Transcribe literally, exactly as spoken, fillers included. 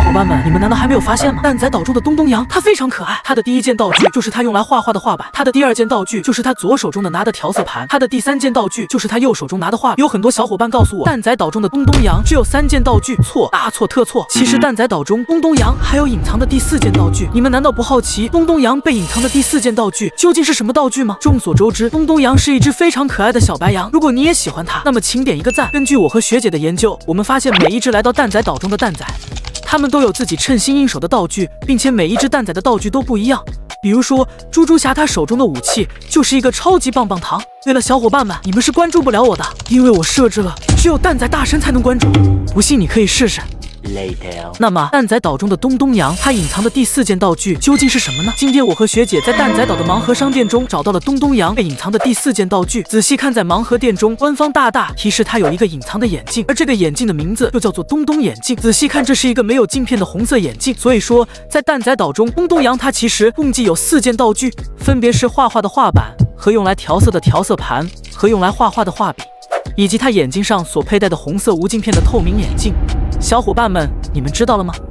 伙伴们，你们难道还没有发现吗？蛋仔岛中的东东羊，它非常可爱。它的第一件道具就是它用来画画的画板，它的第二件道具就是它左手中的拿的调色盘，它的第三件道具就是它右手中拿的画笔。有很多小伙伴告诉我，蛋仔岛中的东东羊只有三件道具，错，大错特错。其实蛋仔岛中东东羊还有隐藏的第四件道具，你们难道不好奇东东羊被隐藏的第四件道具究竟是什么道具吗？众所周知，东东羊是一只非常可爱的小白羊，如果你也喜欢它，那么请点一个赞。根据我和学姐的研究，我们发现每一只来到蛋仔岛中的蛋仔，他们都有自己称心应手的道具，并且每一只蛋仔的道具都不一样。比如说，猪猪侠他手中的武器就是一个超级棒棒糖。对了，小伙伴们，你们是关注不了我的，因为我设置了只有蛋仔大神才能关注，不信你可以试试。Later. 那么蛋仔岛中的东东羊，它隐藏的第四件道具究竟是什么呢？今天我和学姐在蛋仔岛的盲盒商店中找到了东东羊被隐藏的第四件道具。仔细看，在盲盒店中，官方大大提示它有一个隐藏的眼镜，而这个眼镜的名字就叫做东东眼镜。仔细看，这是一个没有镜片的红色眼镜。所以说，在蛋仔岛中，东东羊它其实共计有四件道具，分别是画画的画板和用来调色的调色盘和用来画画的画笔，以及它眼睛上所佩戴的红色无镜片的透明眼镜。小伙伴们，你们知道了吗？